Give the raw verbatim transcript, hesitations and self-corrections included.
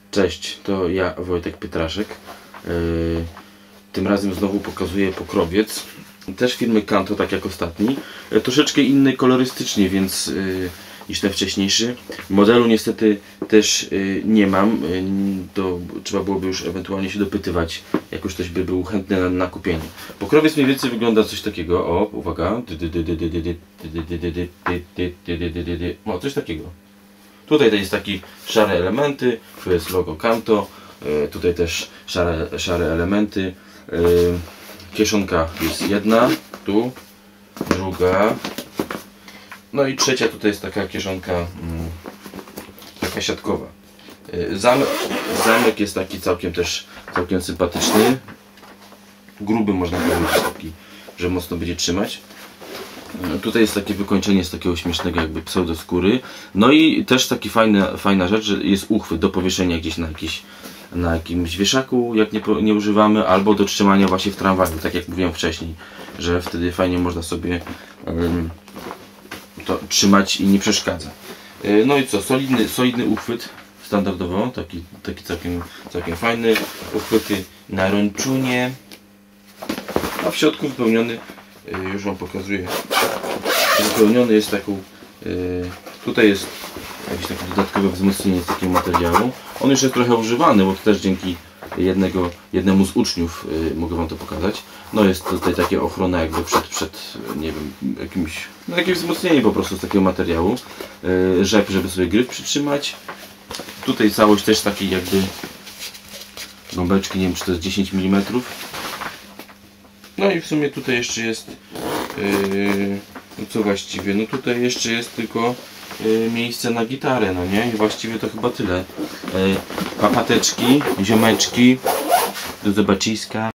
Cześć, to ja, Wojtek Pietraszek. Yy, tym razem znowu pokazuję pokrowiec. Też firmy Kanto, tak jak ostatni. Yy, troszeczkę inny kolorystycznie, więc yy, niż ten wcześniejszy. Modelu niestety też yy, nie mam. Yy, to trzeba byłoby już ewentualnie się dopytywać, jak już ktoś by był chętny na, na kupienie. Pokrowiec mniej więcej wygląda coś takiego. O, uwaga. O, coś takiego. Tutaj to jest taki szare elementy, tu jest logo Kanto, yy, tutaj też szare, szare elementy. Yy, kieszonka jest jedna, tu, druga, no i trzecia tutaj jest taka kieszonka, yy, taka siatkowa. Yy, zamek, zamek jest taki całkiem też całkiem sympatyczny, gruby można powiedzieć, taki, że mocno będzie trzymać. Tutaj jest takie wykończenie z takiego śmiesznego jakby pseudoskóry. No i też taki fajna, fajna rzecz, że jest uchwyt do powieszenia gdzieś na, jakiś, na jakimś wieszaku, jak nie, nie używamy, albo do trzymania właśnie w tramwaju, tak jak mówiłem wcześniej, że wtedy fajnie można sobie um, to trzymać i nie przeszkadza. Yy, no i co, solidny, solidny uchwyt, standardowo, taki, taki całkiem, całkiem fajny. Uchwyty na rączunie, a w środku wypełniony, już wam pokazuję, wypełniony jest taką, yy, tutaj jest jakieś takie dodatkowe wzmocnienie z takiego materiału. On już jest trochę używany, bo to też dzięki jednego, jednemu z uczniów yy, mogę wam to pokazać. No jest tutaj takie ochrona jakby przed, przed nie wiem, jakimś, no jakieś wzmocnienie po prostu z takiego materiału. Yy, rzep, żeby sobie gryf przytrzymać. Tutaj całość też takiej jakby gąbeczki, nie wiem czy to jest dziesięć milimetrów. No i w sumie tutaj jeszcze jest, yy, no co właściwie, no tutaj jeszcze jest tylko yy, miejsce na gitarę, no nie? I właściwie to chyba tyle. Yy, papateczki, ziomeczki, do zobaczyska.